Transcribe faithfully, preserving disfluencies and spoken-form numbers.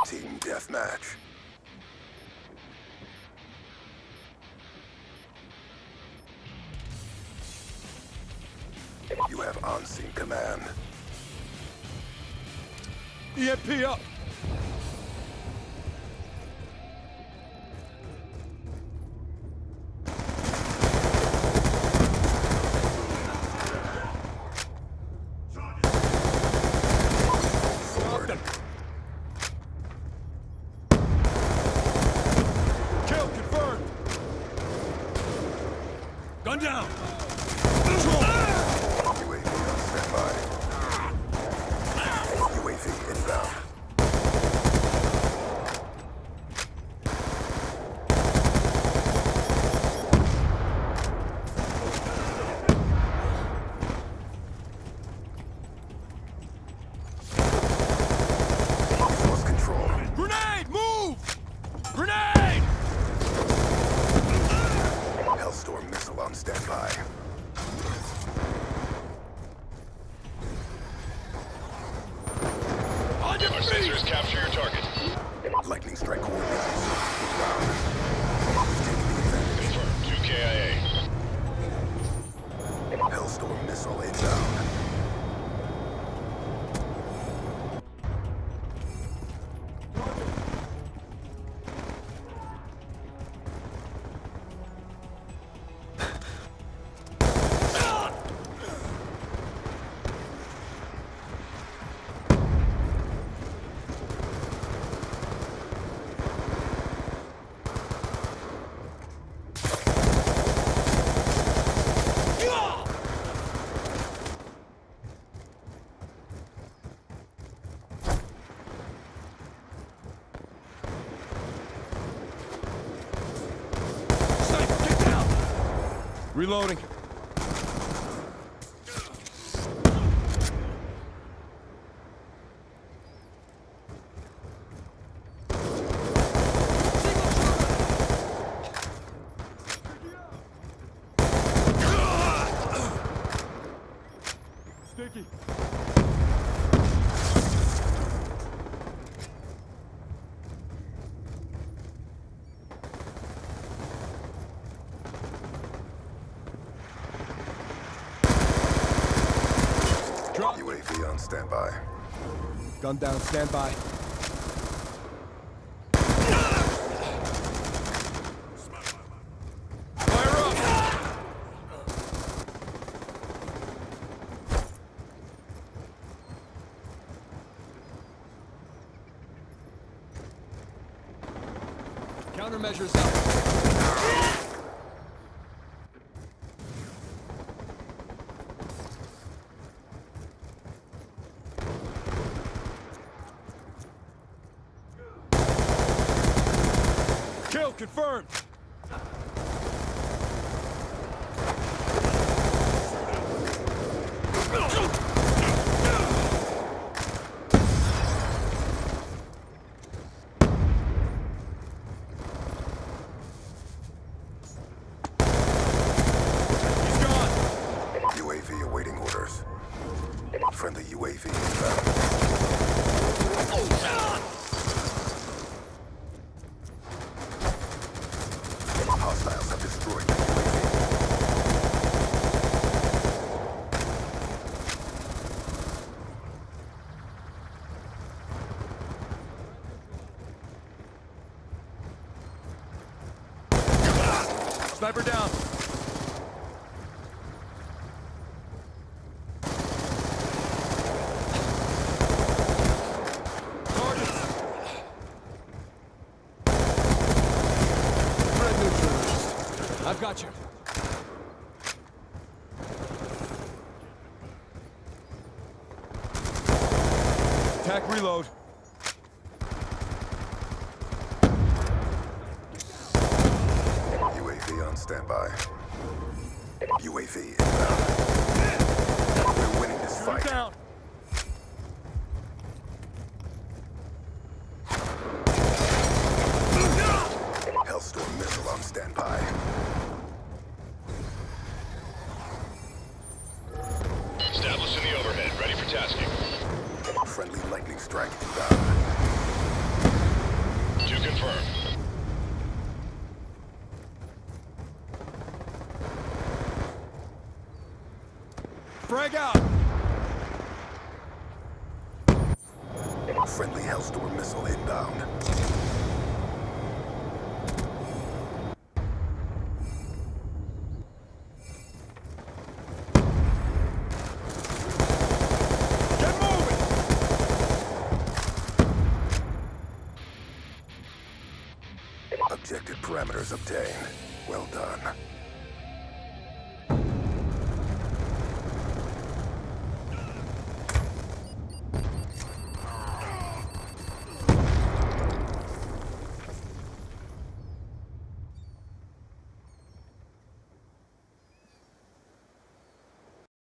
Team deathmatch. You have on-scene command. E M P up! Forward. Kill confirmed! Gun down! U A V on standby. U A V inbound. Lost control. Grenade! Move! Grenade! Hellstorm missile on standby. On your Our feet! sensors capture your target. Lightning strike coordinates. Inbound. Taking the advantage. Confirmed. two K I A. Hellstorm missile inbound. Sniper, get down! Reloading. Sticky. Drop. U A V on standby. Gun down, stand by. Fire up! Countermeasures up. Kill confirmed. He's gone. U A V awaiting orders. Friendly U A V inbound. Hostiles have destroyed the U A V. Sniper down. Targets. Red neutralized. I've got you. Attack reload. U A V on standby. U A V inbound. We're winning this Shoot fight. down. Hellstorm missile on standby. Establishing the overhead. Ready for tasking. Friendly lightning strike inbound. confirmed. Frag out! Friendly Hellstorm missile inbound. Get moving! Objective parameters obtained. Well done.